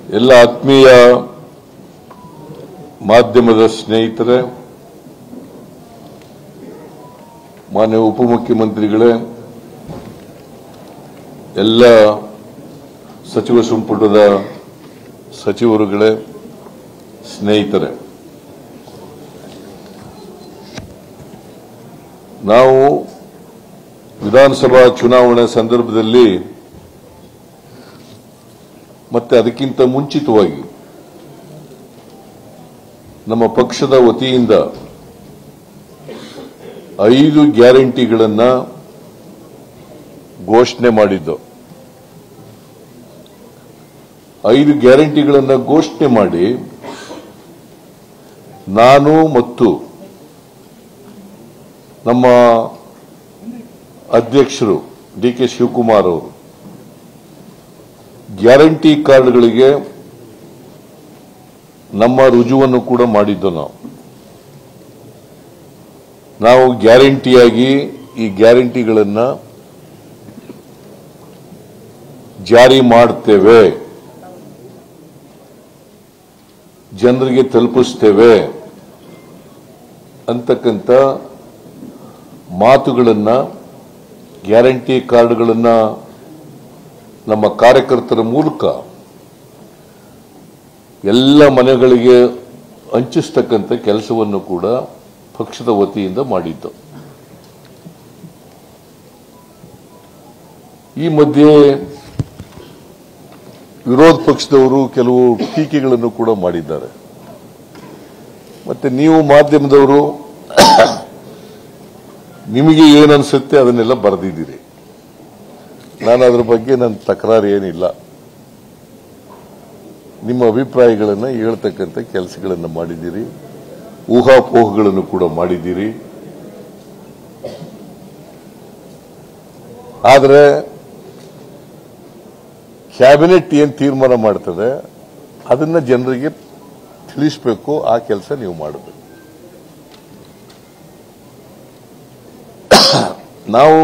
ಎಲ್ಲ ಆತ್ಮೀಯ ಮಾಧ್ಯಮದ ಸ್ನೇಹಿತರೆ, ಮಾನ್ಯ ಉಪಮುಖ್ಯಮಂತ್ರಿಗಳೇ, ಎಲ್ಲ ಸಚಿವ ಸಂಪುಟದ ಸಚಿವರುಗಳೇ, ಸ್ನೇಹಿತರೆ, ನಾವು ವಿಧಾನಸಭಾ ಚುನಾವಣೆ ಸಂದರ್ಭದಲ್ಲಿ ಮತ್ತೆ ಅದಕ್ಕಿಂತ ಮುಂಚಿತವಾಗಿ ನಮ್ಮ ಪಕ್ಷದ ವತಿಯಿಂದ 5 ಗ್ಯಾರಂಟಿಗಳನ್ನು ಘೋಷಣೆ ಮಾಡಿದ್ದು. 5 ಗ್ಯಾರಂಟಿಗಳನ್ನು ಘೋಷಣೆ ಮಾಡಿ ನಾನು ಮತ್ತು ನಮ್ಮ ಅಧ್ಯಕ್ಷರು ಡಿ.ಕೆ. ಶಿವಕುಮಾರ್ ಅವರು ಗ್ಯಾರಂಟಿ ಕಾರ್ಡ್ಗಳಿಗೆ ನಮ್ಮ ರುಜುವನ್ನು ಕೂಡ ಮಾಡಿದ್ದು. ನಾವು ಗ್ಯಾರಂಟಿಯಾಗಿ ಈ ಗ್ಯಾರಂಟಿಗಳನ್ನು ಜಾರಿ ಮಾಡ್ತೇವೆ, ಜನರಿಗೆ ತಲುಪಿಸ್ತೇವೆ ಅಂತಕ್ಕಂಥ ಮಾತುಗಳನ್ನು, ಗ್ಯಾರಂಟಿ ಕಾರ್ಡ್ಗಳನ್ನು ನಮ್ಮ ಕಾರ್ಯಕರ್ತರ ಮೂಲಕ ಎಲ್ಲ ಮನೆಗಳಿಗೆ ಹಂಚಿಸ್ತಕ್ಕಂಥ ಕೆಲಸವನ್ನು ಕೂಡ ಪಕ್ಷದ ವತಿಯಿಂದ ಮಾಡಿದ್ದು. ಈ ಮಧ್ಯೆ ವಿರೋಧ ಪಕ್ಷದವರು ಕೆಲವು ಟೀಕೆಗಳನ್ನು ಕೂಡ ಮಾಡಿದ್ದಾರೆ. ಮತ್ತೆ ನೀವು ಮಾಧ್ಯಮದವರು ನಿಮಗೆ ಏನನ್ಸುತ್ತೆ ಅದನ್ನೆಲ್ಲ ಬರೆದಿದ್ದೀರಿ. ನಾನು ಅದರ ಬಗ್ಗೆ ನನ್ನ ತಕರಾರು ಏನಿಲ್ಲ. ನಿಮ್ಮ ಅಭಿಪ್ರಾಯಗಳನ್ನು ಹೇಳ್ತಕ್ಕಂಥ ಕೆಲಸಗಳನ್ನು ಮಾಡಿದ್ದೀರಿ, ಊಹಾಪೋಹಗಳನ್ನು ಕೂಡ ಮಾಡಿದ್ದೀರಿ. ಆದರೆ ಕ್ಯಾಬಿನೆಟ್ ಏನು ತೀರ್ಮಾನ ಮಾಡ್ತದೆ ಅದನ್ನ ಜನರಿಗೆ ತಿಳಿಸಬೇಕು. ಆ ಕೆಲಸ ನೀವು ಮಾಡಬೇಕು. ನಾವು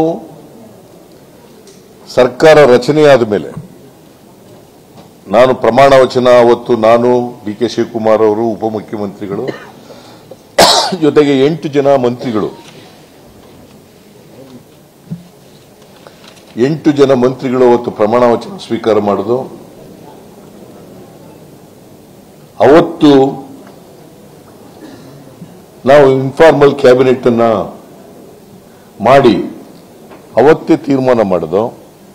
ಸರ್ಕಾರ ರಚನೆಯಾದ ಮೇಲೆ ನಾನು ಪ್ರಮಾಣ ವಚನ ಅವತ್ತು ನಾನು ಡಿ.ಕೆ. ಶಿವಕುಮಾರ್ ಅವರು ಉಪಮುಖ್ಯಮಂತ್ರಿಗಳು ಜೊತೆಗೆ 8 ಜನ ಮಂತ್ರಿಗಳು 8 ಜನ ಮಂತ್ರಿಗಳು ಅವತ್ತು ಪ್ರಮಾಣ ವಚನ ಸ್ವೀಕಾರ ಮಾಡಿದ್ರು. ಅವತ್ತು ನಾವು ಇನ್ಫಾರ್ಮಲ್ ಕ್ಯಾಬಿನೆಟ್ ಅನ್ನ ಮಾಡಿ ಅವತ್ತೇ ತೀರ್ಮಾನ ಮಾಡಿದ್ದು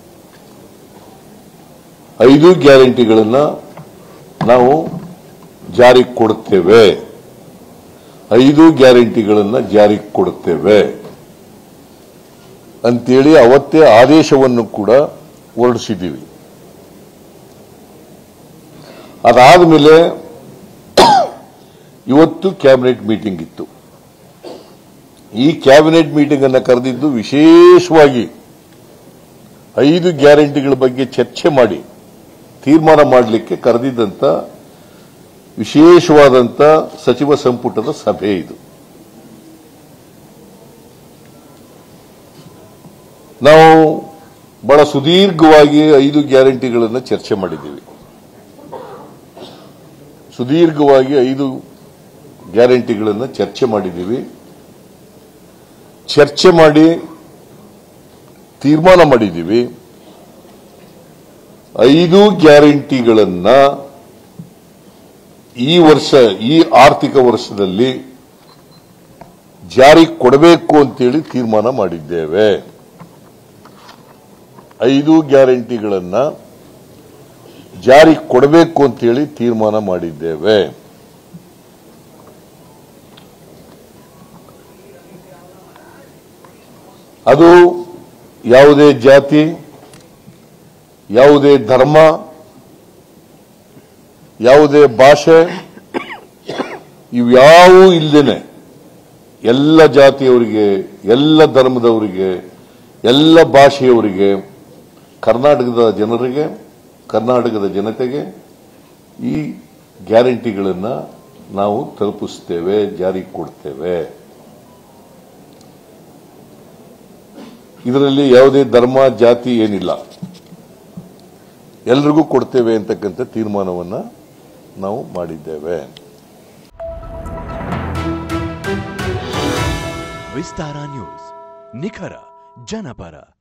5 ಗ್ಯಾರಂಟಿಗಳನ್ನು ನಾವು ಜಾರಿಗೆ ಕೊಡುತ್ತೇವೆ, 5 ಗ್ಯಾರಂಟಿಗಳನ್ನು ಜಾರಿಗೆ ಕೊಡುತ್ತೇವೆ ಅಂತೇಳಿ ಅವತ್ತೇ ಆದೇಶವನ್ನು ಕೂಡ ಹೊರಡಿಸಿದ್ದೀವಿ. ಅದಾದ ಮೇಲೆ ಇವತ್ತು ಕ್ಯಾಬಿನೆಟ್ ಮೀಟಿಂಗ್ ಇತ್ತು. ಈ ಕ್ಯಾಬಿನೆಟ್ ಮೀಟಿಂಗ್ ಅನ್ನು ಕರೆದಿದ್ದು ವಿಶೇಷವಾಗಿ 5 ಗ್ಯಾರಂಟಿಗಳ ಬಗ್ಗೆ ಚರ್ಚೆ ಮಾಡಿ ತೀರ್ಮಾನ ಮಾಡಲಿಕ್ಕೆ ಕರೆದಿದ್ದಂತ ವಿಶೇಷವಾದಂತ ಸಚಿವ ಸಂಪುಟದ ಸಭೆ ಇದು. ನಾವು ಬಹಳ ಸುದೀರ್ಘವಾಗಿ 5 ಗ್ಯಾರಂಟಿಗಳನ್ನು ಚರ್ಚೆ ಮಾಡಿದ್ದೀವಿ. ಸುದೀರ್ಘವಾಗಿ 5 ಗ್ಯಾರಂಟಿಗಳನ್ನು ಚರ್ಚೆ ಮಾಡಿದ್ದೀವಿ. ಚರ್ಚೆ ಮಾಡಿ ತೀರ್ಮಾನ ಮಾಡಿದ್ದೀವಿ. 5 ಗ್ಯಾರಂಟಿಗಳನ್ನ ಈ ವರ್ಷ, ಈ ಆರ್ಥಿಕ ವರ್ಷದಲ್ಲಿ ಜಾರಿ ಕೊಡಬೇಕು ಅಂತೇಳಿ ತೀರ್ಮಾನ ಮಾಡಿದ್ದೇವೆ. 5 ಗ್ಯಾರಂಟಿಗಳನ್ನ ಜಾರಿ ಕೊಡಬೇಕು ಅಂತೇಳಿ ತೀರ್ಮಾನ ಮಾಡಿದ್ದೇವೆ. ಅದು ಯಾವುದೇ ಜಾತಿ, ಯಾವುದೇ ಧರ್ಮ, ಯಾವುದೇ ಭಾಷೆ ಇವ್ಯಾವೂ ಇಲ್ಲದೇನೆ ಎಲ್ಲ ಜಾತಿಯವರಿಗೆ, ಎಲ್ಲ ಧರ್ಮದವರಿಗೆ, ಎಲ್ಲ ಭಾಷೆಯವರಿಗೆ, ಕರ್ನಾಟಕದ ಜನರಿಗೆ, ಕರ್ನಾಟಕದ ಜನತೆಗೆ ಈ ಗ್ಯಾರಂಟಿಗಳನ್ನು ನಾವು ತಲುಪಿಸ್ತೇವೆ, ಜಾರಿಗೆ ಕೊಡ್ತೇವೆ. ಇದರಲ್ಲಿ ಯಾವುದೇ ಧರ್ಮ ಜಾತಿ ಏನಿಲ್ಲ. ಎಲ್ರಿಗೂ ಕೊಡ್ತೇವೆ ಅಂತಕ್ಕಂಥ ತೀರ್ಮಾನವನ್ನು ನಾವು ಮಾಡಿದ್ದೇವೆ. ವಿಸ್ತಾರ ನ್ಯೂಸ್, ನಿಖರ ಜನಪರ.